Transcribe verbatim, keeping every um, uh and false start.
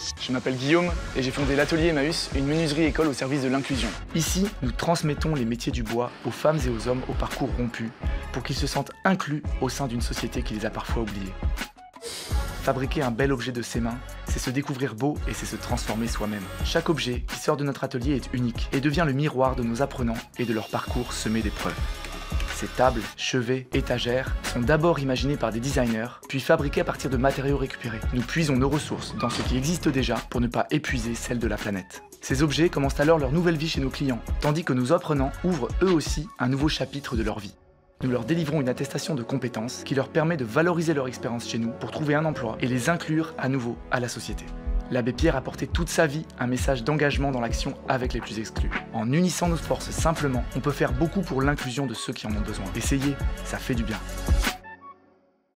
Je m'appelle Guillaume et j'ai fondé l'Atelier Emmaüs, une menuiserie école au service de l'inclusion. Ici, nous transmettons les métiers du bois aux femmes et aux hommes au parcours rompu pour qu'ils se sentent inclus au sein d'une société qui les a parfois oubliés. Fabriquer un bel objet de ses mains, c'est se découvrir beau et c'est se transformer soi-même. Chaque objet qui sort de notre atelier est unique et devient le miroir de nos apprenants et de leur parcours semé d'épreuves. Ces tables, chevets, étagères sont d'abord imaginées par des designers, puis fabriquées à partir de matériaux récupérés. Nous puisons nos ressources dans ce qui existe déjà pour ne pas épuiser celle de la planète. Ces objets commencent alors leur nouvelle vie chez nos clients, tandis que nos apprenants ouvrent eux aussi un nouveau chapitre de leur vie. Nous leur délivrons une attestation de compétences qui leur permet de valoriser leur expérience chez nous pour trouver un emploi et les inclure à nouveau à la société. L'abbé Pierre a porté toute sa vie un message d'engagement dans l'action avec les plus exclus. En unissant nos forces simplement, on peut faire beaucoup pour l'inclusion de ceux qui en ont besoin. Essayez, ça fait du bien.